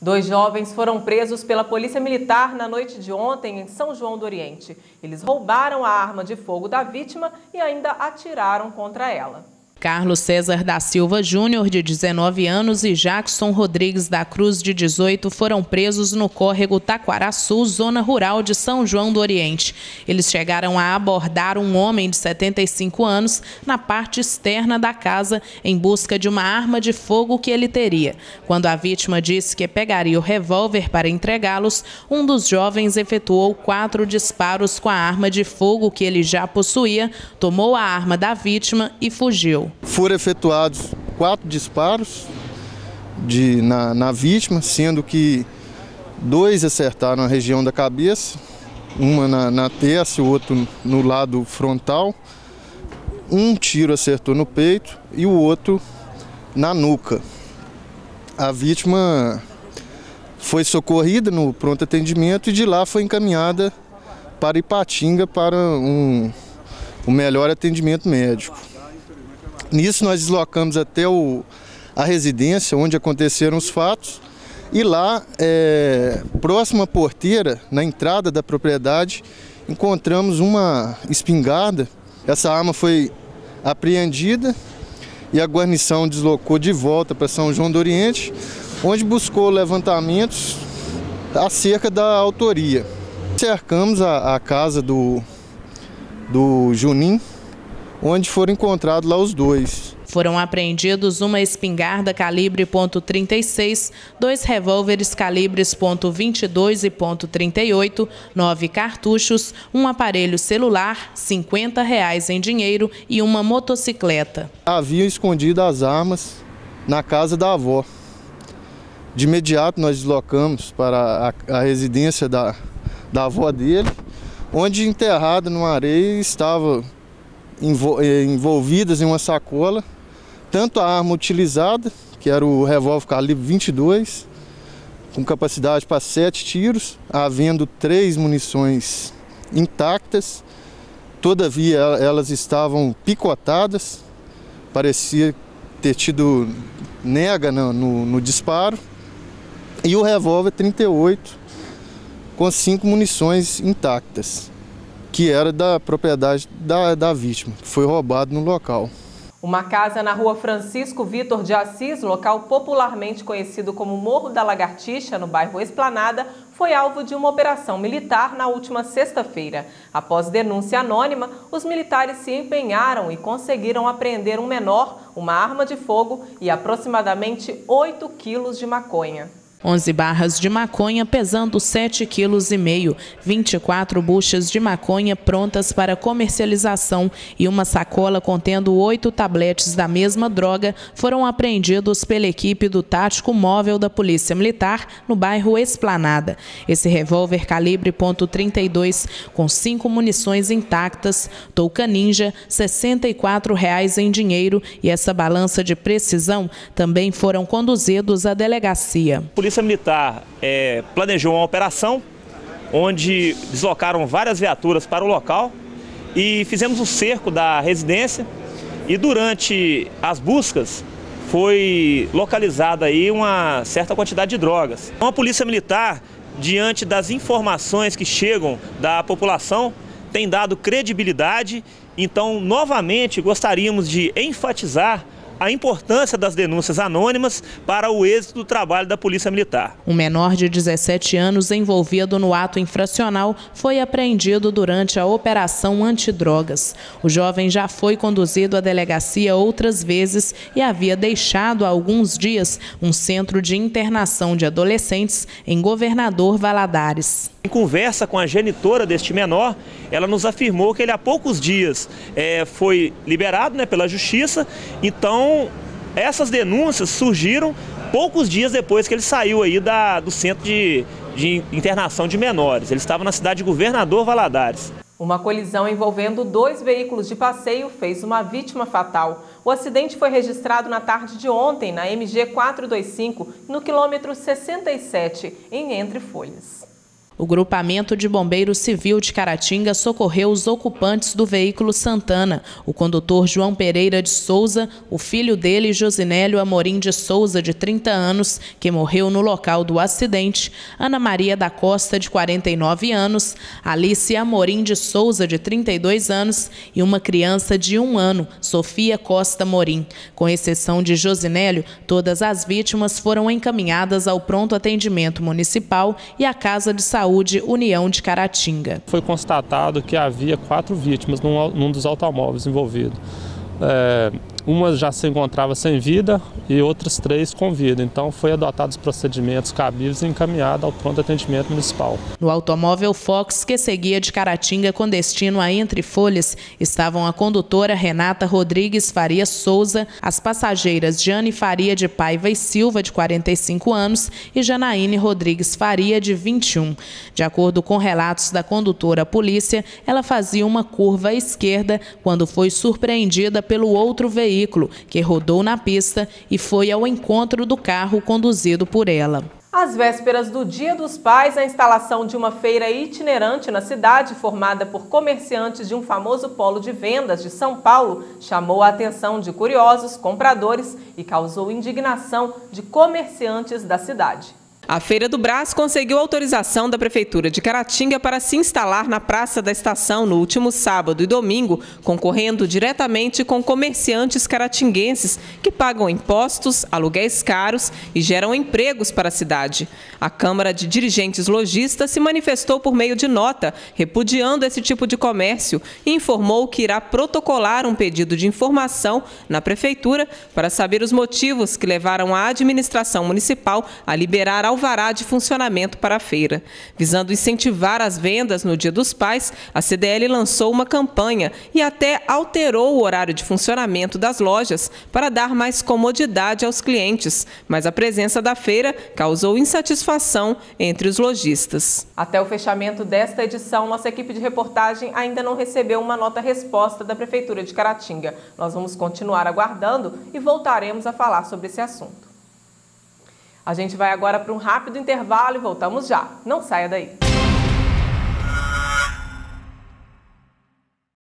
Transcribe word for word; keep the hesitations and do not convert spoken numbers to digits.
Dois jovens foram presos pela Polícia Militar na noite de ontem em São João do Oriente. Eles roubaram a arma de fogo da vítima e ainda atiraram contra ela. Carlos César da Silva Júnior, de dezenove anos, e Jackson Rodrigues da Cruz, de dezoito, foram presos no córrego Taquaraçu, zona rural de São João do Oriente. Eles chegaram a abordar um homem de setenta e cinco anos na parte externa da casa em busca de uma arma de fogo que ele teria. Quando a vítima disse que pegaria o revólver para entregá-los, um dos jovens efetuou quatro disparos com a arma de fogo que ele já possuía, tomou a arma da vítima e fugiu. Foram efetuados quatro disparos de, na, na vítima, sendo que dois acertaram a região da cabeça, uma na, na testa e o outro no lado frontal. Um tiro acertou no peito e o outro na nuca. A vítima foi socorrida no pronto atendimento e de lá foi encaminhada para Ipatinga para um, um melhor atendimento médico. Nisso nós deslocamos até o, a residência onde aconteceram os fatos e lá, é, próximo à porteira, na entrada da propriedade, encontramos uma espingarda. Essa arma foi apreendida e a guarnição deslocou de volta para São João do Oriente, onde buscou levantamentos acerca da autoria. Cercamos a, a casa do, do Juninho, onde foram encontrados lá os dois. Foram apreendidos uma espingarda calibre ponto trinta e seis, dois revólveres calibres ponto vinte e dois e ponto trinta e oito, nove cartuchos, um aparelho celular, cinquenta reais em dinheiro e uma motocicleta. Haviam escondido as armas na casa da avó. De imediato nós deslocamos para a, a residência da, da avó dele, onde enterrado numa areia estava envolvidas em uma sacola, tanto a arma utilizada, que era o revólver calibre vinte e dois, com capacidade para sete tiros, havendo três munições intactas, todavia elas estavam picotadas, parecia ter tido nega no, no, no disparo, e o revólver trinta e oito, com cinco munições intactas, que era da propriedade da, da vítima, que foi roubado no local. Uma casa na rua Francisco Vitor de Assis, local popularmente conhecido como Morro da Lagartixa, no bairro Esplanada, foi alvo de uma operação militar na última sexta-feira. Após denúncia anônima, os militares se empenharam e conseguiram apreender um menor, uma arma de fogo e aproximadamente oito quilos de maconha. onze barras de maconha pesando sete quilos e meio, vinte e quatro buchas de maconha prontas para comercialização e uma sacola contendo oito tabletes da mesma droga foram apreendidos pela equipe do Tático Móvel da Polícia Militar no bairro Esplanada. Esse revólver calibre ponto trinta e dois com cinco munições intactas, touca ninja, sessenta e quatro reais em dinheiro e essa balança de precisão também foram conduzidos à delegacia. A Polícia Militar é, planejou uma operação onde deslocaram várias viaturas para o local e fizemos o cerco da residência e durante as buscas foi localizada aí uma certa quantidade de drogas. Então, a Polícia Militar, diante das informações que chegam da população, tem dado credibilidade, então novamente gostaríamos de enfatizar a importância das denúncias anônimas para o êxito do trabalho da Polícia Militar. Um menor de dezessete anos envolvido no ato infracional foi apreendido durante a operação antidrogas. O jovem já foi conduzido à delegacia outras vezes e havia deixado há alguns dias um centro de internação de adolescentes em Governador Valadares. Em conversa com a genitora deste menor, ela nos afirmou que ele há poucos dias é, foi liberado, né, pela Justiça. Então, essas denúncias surgiram poucos dias depois que ele saiu aí da, do centro de, de internação de menores. Ele estava na cidade de Governador Valadares. Uma colisão envolvendo dois veículos de passeio fez uma vítima fatal. O acidente foi registrado na tarde de ontem na M G quatrocentos e vinte e cinco, no quilômetro sessenta e sete, em Entre Folhas. O grupamento de bombeiros civil de Caratinga socorreu os ocupantes do veículo Santana, o condutor João Pereira de Souza, o filho dele, Josinélio Amorim de Souza, de trinta anos, que morreu no local do acidente, Ana Maria da Costa, de quarenta e nove anos, Alice Amorim de Souza, de trinta e dois anos, e uma criança de um ano, Sofia Costa Amorim. Com exceção de Josinélio, todas as vítimas foram encaminhadas ao pronto atendimento municipal e à Casa de Saúde Saúde União de Caratinga. Foi constatado que havia quatro vítimas num, num dos automóveis envolvidos. É, uma já se encontrava sem vida e outras três com vida. Então, foi adotados procedimentos cabíveis e encaminhado ao pronto atendimento municipal. No automóvel Fox, que seguia de Caratinga com destino a Entre Folhas, estavam a condutora Renata Rodrigues Faria Souza, as passageiras Jane Faria de Paiva e Silva, de quarenta e cinco anos, e Janaíne Rodrigues Faria, de vinte e um. De acordo com relatos da condutora à polícia, ela fazia uma curva à esquerda quando foi surpreendida pelo outro veículo, que rodou na pista e foi ao encontro do carro conduzido por ela. Às vésperas do Dia dos Pais, a instalação de uma feira itinerante na cidade, formada por comerciantes de um famoso polo de vendas de São Paulo, chamou a atenção de curiosos, compradores e causou indignação de comerciantes da cidade. A Feira do Brás conseguiu autorização da Prefeitura de Caratinga para se instalar na Praça da Estação no último sábado e domingo, concorrendo diretamente com comerciantes caratinguenses que pagam impostos, aluguéis caros e geram empregos para a cidade. A Câmara de Dirigentes Lojistas se manifestou por meio de nota, repudiando esse tipo de comércio e informou que irá protocolar um pedido de informação na Prefeitura para saber os motivos que levaram a administração municipal a liberar ao alvará de funcionamento para a feira. Visando incentivar as vendas no Dia dos Pais, a C D L lançou uma campanha e até alterou o horário de funcionamento das lojas para dar mais comodidade aos clientes, mas a presença da feira causou insatisfação entre os lojistas. Até o fechamento desta edição, nossa equipe de reportagem ainda não recebeu uma nota-resposta da Prefeitura de Caratinga. Nós vamos continuar aguardando e voltaremos a falar sobre esse assunto. A gente vai agora para um rápido intervalo e voltamos já. Não saia daí.